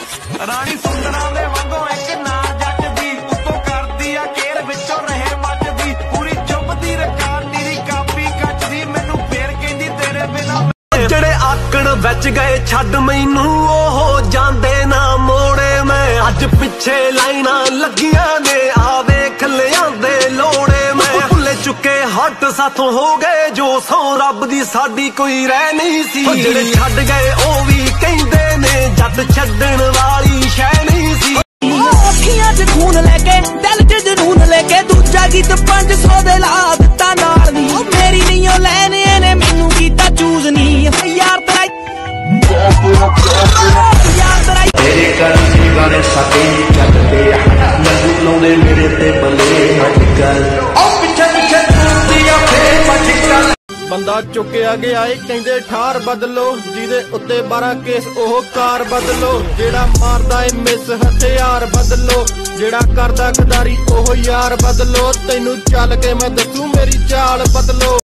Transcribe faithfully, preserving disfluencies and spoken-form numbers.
रानी सुंदरा दे वांगो एक नार जट दी उत्तों करदी आ केर विचों रहे मचदी पूरी चुभदी रकार नीरी कापी कचदी मैनू फेर कहंदी तेरे बिना ਜਿਹੜੇ ਆਕੜ ਵਿੱਚ ਗਏ ਛੱਡ ਮੈਨੂੰ ਉਹ ਜਾਂਦੇ ਨਾ ਮੋੜੇ ਮੈਂ ਅੱਜ ਪਿੱਛੇ ਲਾਈਨਾਂ ਲੱਗੀਆਂ ਨੇ ਆ ਵੇਖ ਲਿਆਂਦੇ ਲੋੜੇ ਮੈਂ ਭੁੱਲੇ ਚੁੱਕੇ ਹੱਟ ਸਾਥੋਂ ਹੋ ਗਏ ਜੋ ਸੌ ਰੱਬ ਦੀ ਸਾਡੀ ਕੋਈ ਰਹਿ ਨਹੀਂ ਸੀ ਜਿਹੜੇ ਛੱਡ ਗਏ ਉਹ ਵੀ ਕਹਿੰਦੇ ਨੇ ਜੱਟ ਛੱਡਣ ਵਾਲੀ ਸ਼ੈ ਨਹੀਂ ਸੀ ਅੱਖੀਆਂ 'ਚ ਖੂਨ ਲੈ ਕੇ ਦਿਲ 'ਚ ਜਨੂਨ ਲੈ ਕੇ ਦੂਜਾ ਗੀਤ ਪੰਜ ਸੌ ਦੇ ਲਾ ਦਿੱਤਾ ਨਾਲ ਦੀ ਮੇਰੀ ਨਹੀਂ ਉਹ ਲੈਣੇ ਨੇ ਮੈਨੂੰ ਕੀਤਾ ਚੂਜ਼ ਨਹੀਂ ਯਾਰ ਤੇਰਾ ਯਾਰ ਤੇਰਾ ਤੇਰੇ ਕਰਨੀ ਵਾਲੇ ਸਾਡੇ ਚੱਲਦੇ ਮੈਨੂੰ ਲਾਉਂਦੇ ਮੇਰੇ ਤੇ ਬੱਲੇ ਅੱਜ ਕੱਲ ਉਹ ਪਿੱਛੇ ਪਿੱਛੇ ਤੁਰਦੀ ਆ ਫੇਰ ਮੱਝ ਕੱਲ ਬੰਦਾ ਚੁੱਕਿਆ ਗਿਆ ਏ ਕਹਿੰਦੇ ਠਾਰ ਬਦਲੋ ਜਿਹਦੇ ਉੱਤੇ ਬਾਰਾਂ ਕੇਸ ਉਹ ਕਾਰ ਬਦਲੋ ਜਿਹੜਾ ਮਾਰਦਾ ਏ ਮਿਸ ਹਥਿਆਰ ਬਦਲੋ ਜਿਹੜਾ ਕਰਦਾ ਖਦਾਰੀ ਉਹ ਯਾਰ ਬਦਲੋ ਤੈਨੂੰ ਚੱਲ ਕੇ ਮੈਂ ਦੱਸੂ ਮੇਰੀ ਚਾਲ ਬਦਲੋ।